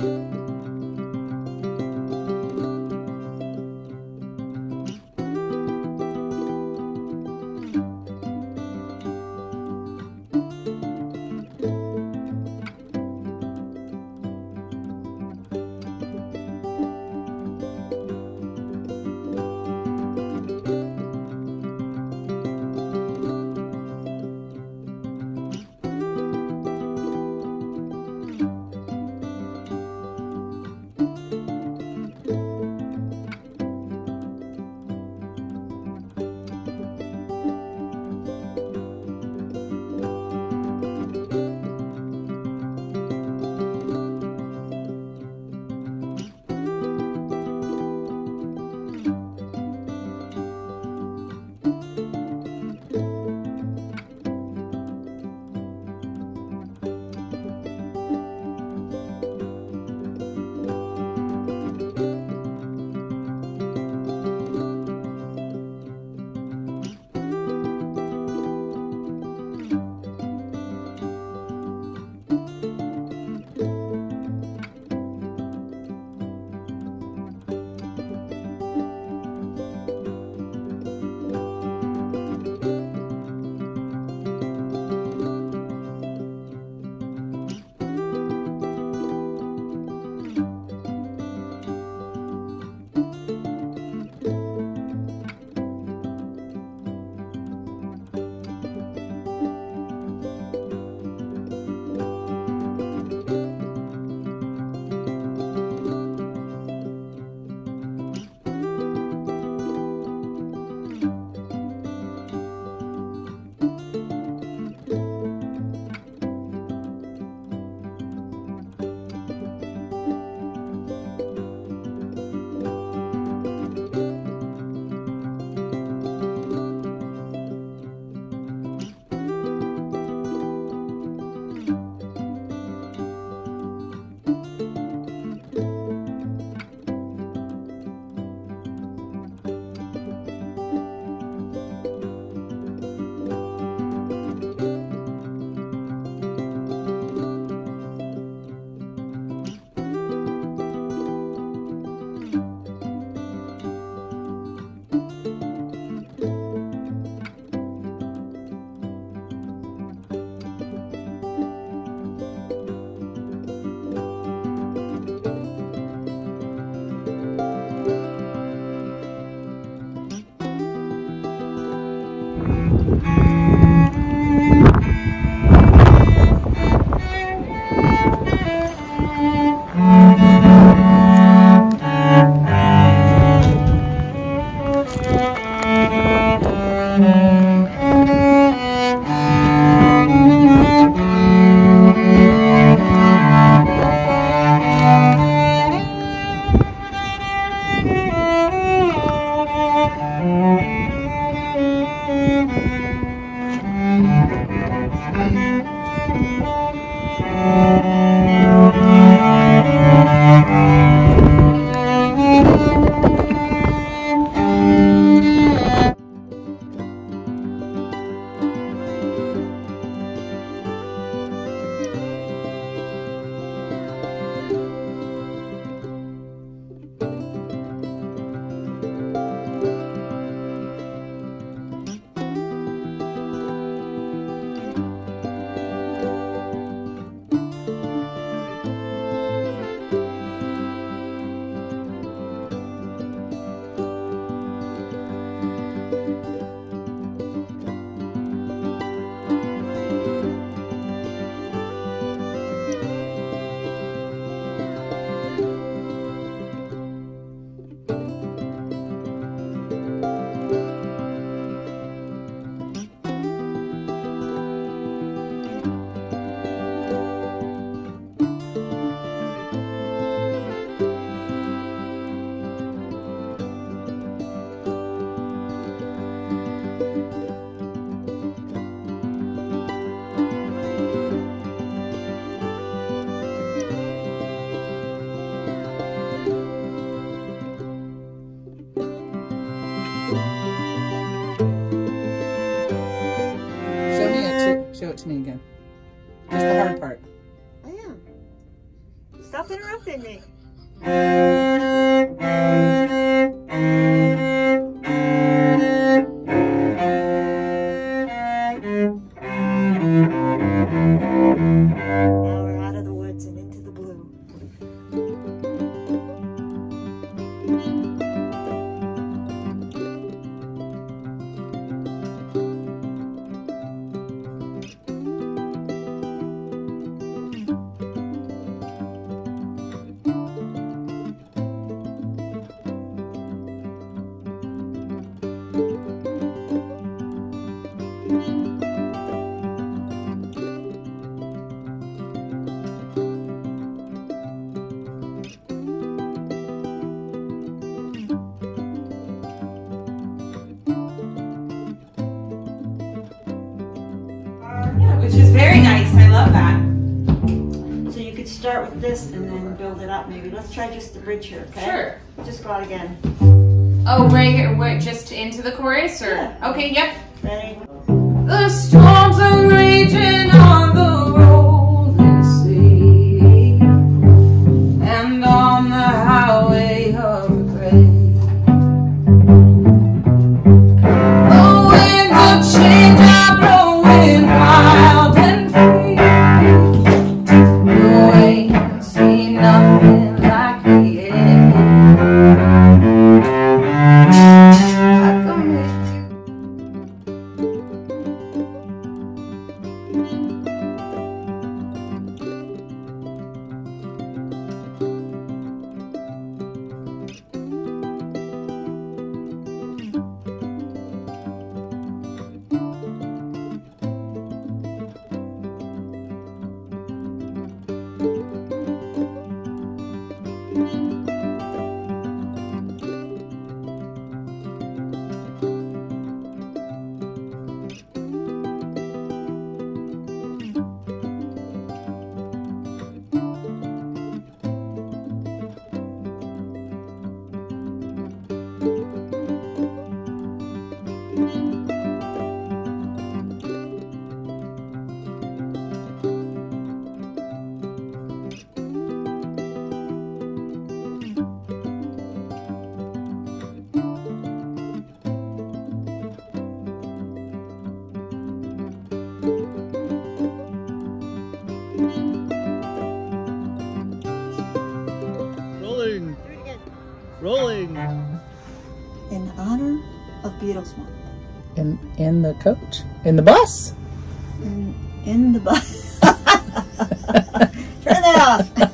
Show it to me again. Just the hard part. I am. Just stop interrupting me. Now we're out of the woods and into the blue. Which is very nice. I love that. So you could start with this and then build it up maybe. Let's try just the bridge here, okay? Sure. Just go out again. Oh, right here. Wait, just into the chorus? Or? Yeah. Okay, yep. Ready? The storms are raging on the rolling sea, and on the highway of regret. The winds of change are blowing wild and free. You ain't seen nothing like the end. I can make Rolling. Rolling. In honor of Beatlesman. In the coach? In the bus? In the bus. Turn that off.